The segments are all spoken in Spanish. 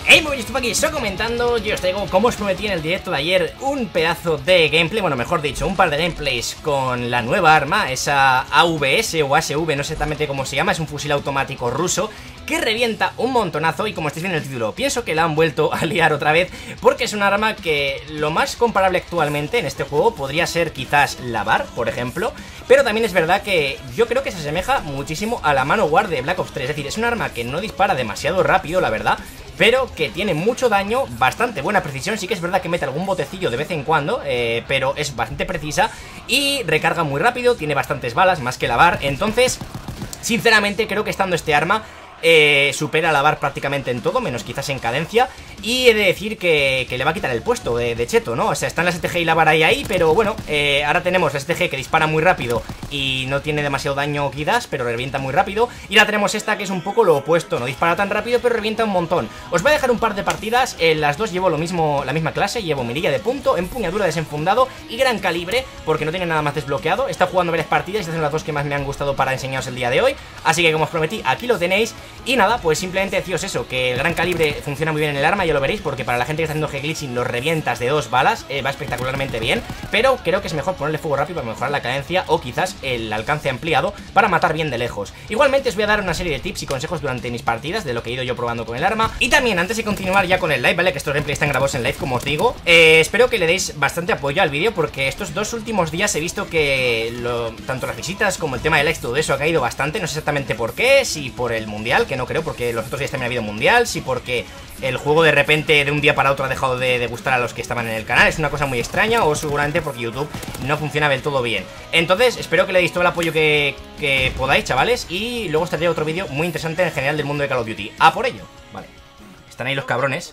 Hey, muy bien, estoy aquí, estoy comentando. Yo os traigo, como os prometí en el directo de ayer, un pedazo de gameplay, bueno, mejor dicho, un par de gameplays con la nueva arma, esa AVS o ASV, no sé exactamente cómo se llama, es un fusil automático ruso que revienta un montonazo. Y como estáis viendo en el título, pienso que la han vuelto a liar otra vez, porque es un arma que lo más comparable actualmente en este juego podría ser quizás la VAR, por ejemplo. Pero también es verdad que yo creo que se asemeja muchísimo a la Manowar de Black Ops 3. Es decir, es un arma que no dispara demasiado rápido, la verdad, pero que tiene mucho daño, bastante buena precisión. Sí que es verdad que mete algún botecillo de vez en cuando, pero es bastante precisa y recarga muy rápido, tiene bastantes balas, más que la VAR. Entonces, sinceramente, creo que estando este arma supera a la VAR prácticamente en todo, menos quizás en cadencia. Y he de decir que le va a quitar el puesto de Cheto, ¿no? O sea, están la STG y la VAR ahí, pero bueno, ahora tenemos la STG que dispara muy rápido y no tiene demasiado daño quizás, pero revienta muy rápido. Y la tenemos esta que es un poco lo opuesto, no dispara tan rápido, pero revienta un montón. Os voy a dejar un par de partidas, en las dos llevo lo mismo, la misma clase, llevo mirilla de punto, empuñadura desenfundado y gran calibre, porque no tiene nada más desbloqueado. He estado jugando varias partidas y estas son las dos que más me han gustado para enseñaros el día de hoy. Así que como os prometí, aquí lo tenéis. Y nada, pues simplemente deciros eso, que el gran calibre funciona muy bien en el arma, ya lo veréis, porque para la gente que está haciendo G-Glitching los revientas de 2 balas, va espectacularmente bien. Pero creo que es mejor ponerle fuego rápido para mejorar la cadencia o quizás el alcance ampliado para matar bien de lejos. Igualmente os voy a dar una serie de tips y consejos durante mis partidas de lo que he ido yo probando con el arma. Y también antes de continuar ya con el live, ¿vale? Que estos gameplays están grabados en live, como os digo, espero que le deis bastante apoyo al vídeo, porque estos dos últimos días he visto que tanto las visitas como el tema de likes, todo eso ha caído bastante. No sé exactamente por qué, si por el mundial, que no creo, porque los otros días también ha habido mundial, si porque el juego de repente de un día para otro ha dejado de gustar a los que estaban en el canal. Es una cosa muy extraña, o seguramente porque YouTube no funciona del todo bien. Entonces espero que le deis todo el apoyo que podáis, chavales. Y luego os traeré otro vídeo muy interesante en general del mundo de Call of Duty. ¡A por ello! Vale, están ahí los cabrones.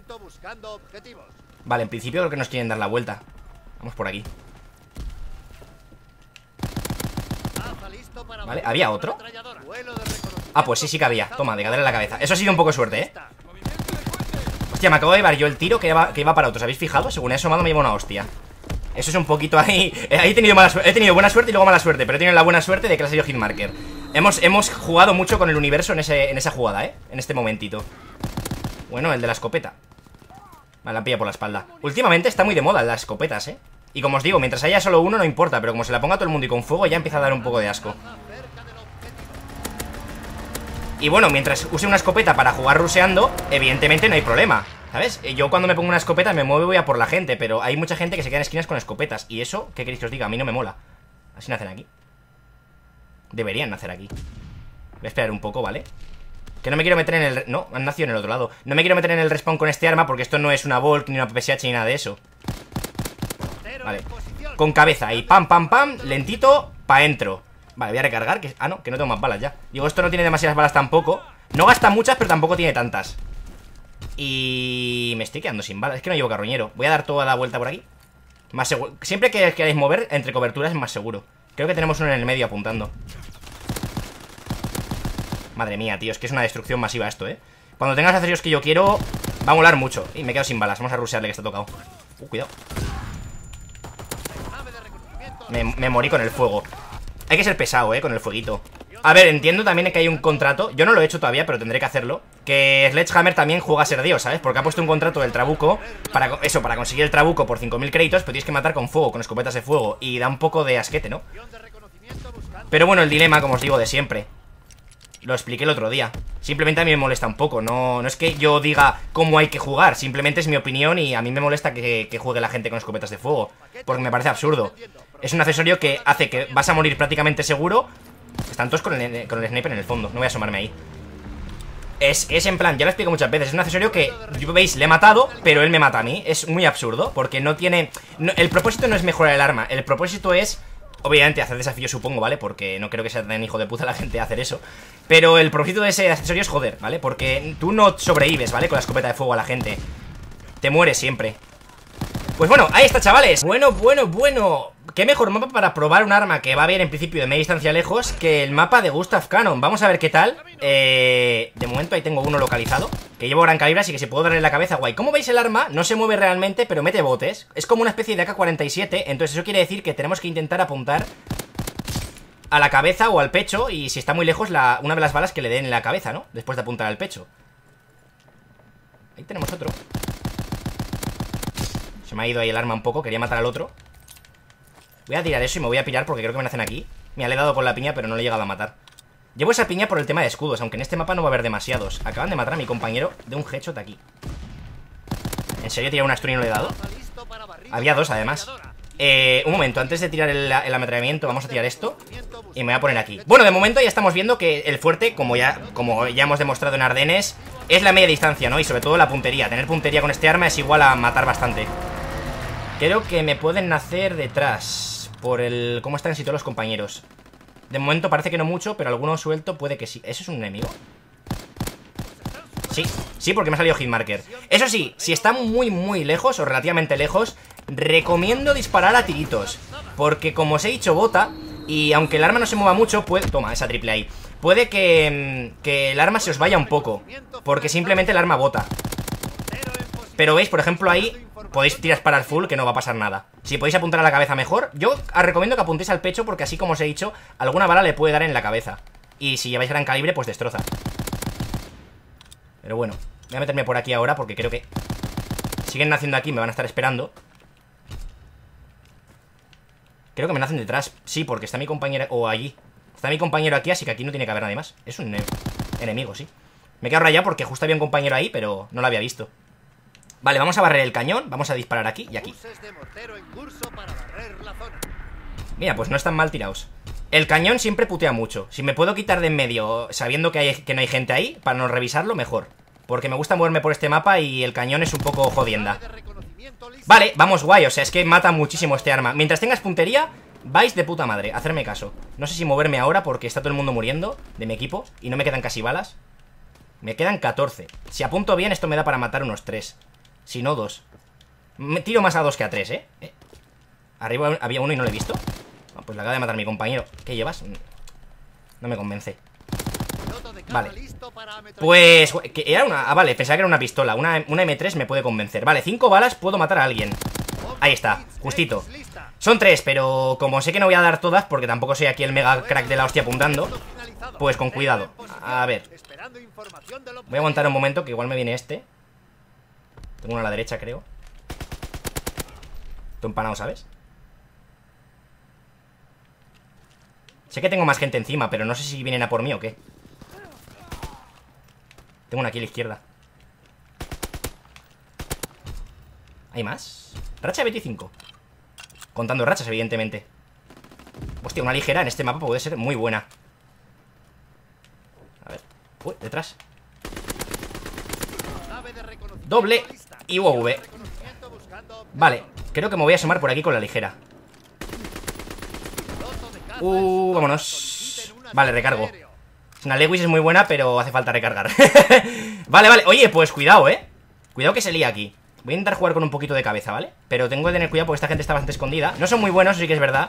Vale, en principio creo que nos quieren dar la vuelta. Vamos por aquí. Vale, ¿había otro? Ah, pues sí, sí que había. Toma, de cadera en la cabeza. Eso ha sido un poco suerte, ¿eh? Hostia, me acabo de llevar yo el tiro que iba para otros. ¿Habéis fijado? Según he asomado me lleva una hostia. Eso es un poquito ahí. He tenido buena suerte y luego mala suerte, pero he tenido la buena suerte de que ha salido hitmarker. Hemos jugado mucho con el universo en esa jugada, ¿eh? En este momentito. Bueno, el de la escopeta. Vale, la pilla por la espalda. Últimamente está muy de moda las escopetas, ¿eh? Y como os digo, mientras haya solo uno no importa, pero como se la ponga todo el mundo y con fuego ya empieza a dar un poco de asco. Y bueno, mientras use una escopeta para jugar ruseando, evidentemente no hay problema, ¿sabes? Yo cuando me pongo una escopeta me muevo y voy a por la gente, pero hay mucha gente que se queda en esquinas con escopetas. Y eso, ¿qué queréis que os diga? A mí no me mola. Así nacen aquí. Deberían nacer aquí. Voy a esperar un poco, ¿vale? Que no me quiero meter en el... No, han nacido en el otro lado. No me quiero meter en el respawn con este arma porque esto no es una Volk, ni una PPSH, ni nada de eso. Vale, con cabeza y pam, pam, pam, lentito, pa' dentro. Vale, voy a recargar, que... Ah, no, que no tengo más balas ya. Digo, esto no tiene demasiadas balas tampoco. No gasta muchas, pero tampoco tiene tantas. Y... me estoy quedando sin balas, es que no llevo carroñero. Voy a dar toda la vuelta por aquí. Más seguro. Siempre que queráis mover entre coberturas es más seguro. Creo que tenemos uno en el medio apuntando. Madre mía, tío, es que es una destrucción masiva esto, ¿eh? Cuando tenga los accesorios que yo quiero, va a molar mucho. Y me quedo sin balas, vamos a rushearle que está tocado. Cuidado. Me morí con el fuego. Hay que ser pesado, con el fueguito. A ver, entiendo también que hay un contrato. Yo no lo he hecho todavía, pero tendré que hacerlo. Que Sledgehammer también juega a ser Dios, ¿sabes? Porque ha puesto un contrato del trabuco para conseguir el trabuco por 5000 créditos. Pero tienes que matar con fuego, con escopetas de fuego. Y da un poco de asquete, ¿no? Pero bueno, el dilema, como os digo, de siempre. Lo expliqué el otro día. Simplemente a mí me molesta un poco. No es que yo diga cómo hay que jugar. Simplemente es mi opinión y a mí me molesta que juegue la gente con escopetas de fuego. Porque me parece absurdo. Es un accesorio que hace que vas a morir prácticamente seguro. Están todos con el sniper en el fondo. No voy a asomarme ahí. Es en plan, ya lo explico muchas veces. Es un accesorio que, veis, le he matado, pero él me mata a mí. Es muy absurdo. Porque no tiene... el propósito no es mejorar el arma. El propósito es... obviamente hacer desafíos, supongo, ¿vale? Porque no creo que sea tan hijo de puta la gente hacer eso. Pero el propósito de ese accesorio es joder, ¿vale? Porque tú no sobrevives, ¿vale? Con la escopeta de fuego a la gente. Te mueres siempre. Pues bueno, ahí está, chavales. Bueno. Qué mejor mapa para probar un arma que va bien en principio de media distancia lejos que el mapa de Gustav Cannon. Vamos a ver qué tal. De momento ahí tengo uno localizado, que llevo gran calibre, así que si puedo darle en la cabeza, guay. Como veis, el arma no se mueve realmente, pero mete botes. Es como una especie de AK-47, entonces eso quiere decir que tenemos que intentar apuntar a la cabeza o al pecho. Y si está muy lejos, una de las balas que le den en la cabeza, ¿no? Después de apuntar al pecho. Ahí tenemos otro. Se me ha ido ahí el arma un poco, quería matar al otro. Voy a tirar eso y me voy a pirar porque creo que me hacen aquí. Mira, le he dado con la piña, pero no le he llegado a matar. Llevo esa piña por el tema de escudos, aunque en este mapa no va a haber demasiados. Acaban de matar a mi compañero de un headshot aquí. ¿En serio he tirado una stun y no le he dado? Había dos, además. Un momento, antes de tirar el ametrallamiento, vamos a tirar esto. Y me voy a poner aquí. Bueno, de momento ya estamos viendo que el fuerte, como ya hemos demostrado en Ardenes, es la media distancia, ¿no? Y sobre todo la puntería. Tener puntería con este arma es igual a matar bastante. Creo que me pueden hacer detrás. Por el... cómo están situados los compañeros. De momento parece que no mucho, pero alguno suelto puede que sí. ¿Eso es un enemigo? Sí, sí, porque me ha salido hitmarker. Eso sí, si están muy lejos o relativamente lejos, recomiendo disparar a tiritos, porque como os he dicho, bota. Y aunque el arma no se mueva mucho, puede... Toma, esa triple ahí. Puede que el arma se os vaya un poco, porque simplemente el arma bota. Pero veis, por ejemplo, ahí podéis disparar full, que no va a pasar nada. Si podéis apuntar a la cabeza mejor. Yo os recomiendo que apuntéis al pecho, porque así como os he dicho, alguna bala le puede dar en la cabeza. Y si lleváis gran calibre, pues destroza. Pero bueno, voy a meterme por aquí ahora, porque creo que siguen naciendo aquí, me van a estar esperando. Creo que me nacen detrás. Sí, porque está mi compañero, o allí. Está mi compañero aquí, así que aquí no tiene que haber nadie más. Es un enemigo, sí. Me he quedado rayado porque justo había un compañero ahí, pero no lo había visto. Vale, vamos a barrer el cañón. Vamos a disparar aquí y aquí. Mira, pues no están mal tirados. El cañón siempre putea mucho. Si me puedo quitar de en medio sabiendo que no hay gente ahí, para no revisarlo, mejor. Porque me gusta moverme por este mapa y el cañón es un poco jodienda. Vale, vamos guay, o sea, es que mata muchísimo este arma. Mientras tengas puntería, vais de puta madre, hacerme caso. No sé si moverme ahora porque está todo el mundo muriendo de mi equipo y no me quedan casi balas. Me quedan 14. Si apunto bien, esto me da para matar unos 3. Si no, 2. Me tiro más a 2 que a 3, ¿eh? Arriba había uno y no lo he visto. Pues la acaba de matar mi compañero. ¿Qué llevas? No me convence. Vale. Pues... que era una... Ah, vale, pensaba que era una pistola. Una M3 me puede convencer. Vale, 5 balas, puedo matar a alguien. Ahí está, justito. Son 3, pero como sé que no voy a dar todas, porque tampoco soy aquí el mega crack de la hostia apuntando, pues con cuidado. A ver. Voy a aguantar un momento, que igual me viene este. Tengo uno a la derecha, creo. Estoy empanado, ¿sabes? Sé que tengo más gente encima, pero no sé si vienen a por mí o qué. Tengo una aquí a la izquierda. ¿Hay más? Racha 25. Contando rachas, evidentemente. Hostia, una ligera en este mapa puede ser muy buena. A ver. Uy, detrás. Doble y UAV. Vale, creo que me voy a asomar por aquí con la ligera. Vámonos. Vale, recargo. Una Lewis es muy buena, pero hace falta recargar. Vale, vale, oye, pues cuidado, cuidado que se lía aquí. Voy a intentar jugar con un poquito de cabeza, ¿vale? Pero tengo que tener cuidado porque esta gente está bastante escondida. No son muy buenos, sí que es verdad.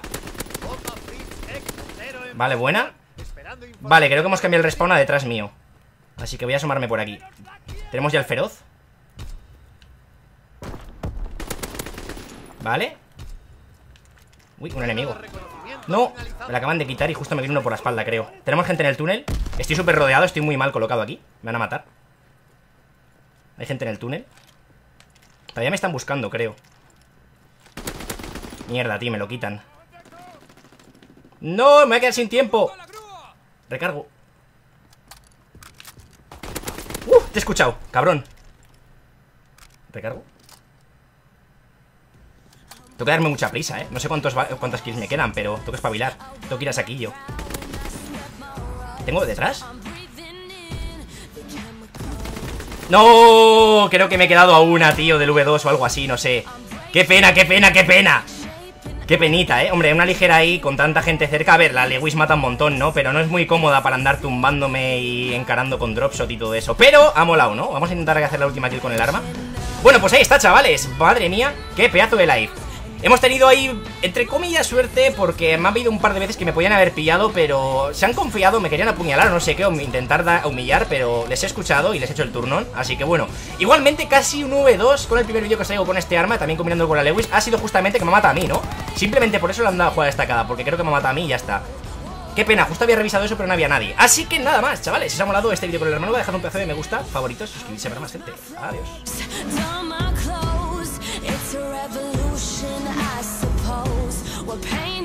Vale, buena. Vale, creo que hemos cambiado el respawn a detrás mío. Así que voy a asomarme por aquí. Tenemos ya el feroz. Vale. Uy, un enemigo. No, me la acaban de quitar y justo me viene uno por la espalda, creo. Tenemos gente en el túnel. Estoy súper rodeado, estoy muy mal colocado aquí. Me van a matar. Hay gente en el túnel. Todavía me están buscando, creo. Mierda, tío, me lo quitan. ¡No! Me voy a quedar sin tiempo. Recargo. Te he escuchado, cabrón. Recargo. Tengo que darme mucha prisa, No sé cuántas kills me quedan, pero tengo que espabilar. Tengo que ir a saquillo. ¿Tengo detrás? ¡No! Creo que me he quedado a una, tío, del V2 o algo así, no sé. ¡Qué pena, qué pena, qué pena! Qué penita, Hombre, una ligera ahí con tanta gente cerca. A ver, la Lewis mata un montón, ¿no? Pero no es muy cómoda para andar tumbándome y encarando con dropshot y todo eso. Pero ha molado, ¿no? Vamos a intentar hacer la última kill con el arma. Bueno, pues ahí está, chavales. Madre mía, qué pedazo de live. Hemos tenido ahí, entre comillas, suerte, porque me ha habido un par de veces que me podían haber pillado, pero se han confiado, me querían apuñalar o no sé qué, o intentar humillar, pero les he escuchado y les he hecho el turnón, así que bueno. Igualmente, casi un V2 con el primer vídeo que os traigo con este arma, también combinando con la Lewis, ha sido justamente que me mata a mí, ¿no? Simplemente por eso le han dado jugada destacada, porque creo que me mata a mí y ya está. Qué pena, justo había revisado eso pero no había nadie. Así que nada más, chavales, si os ha molado este vídeo con el hermano, dejad un pedazo de me gusta, favoritos, suscribirse para más gente. Adiós. We're paying